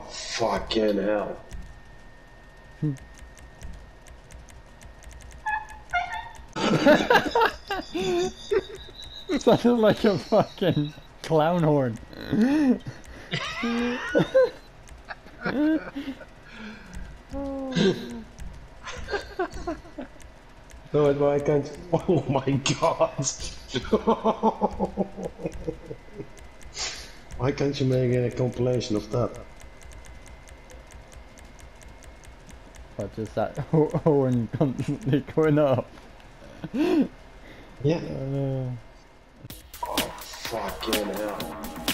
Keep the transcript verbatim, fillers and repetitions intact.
fucking hell. Sounded like a fucking clown horn. No, why can't... Oh my god! Why can't you make a compilation of that? But just that horn constantly going up. Yeah. Uh, Oh, fucking hell.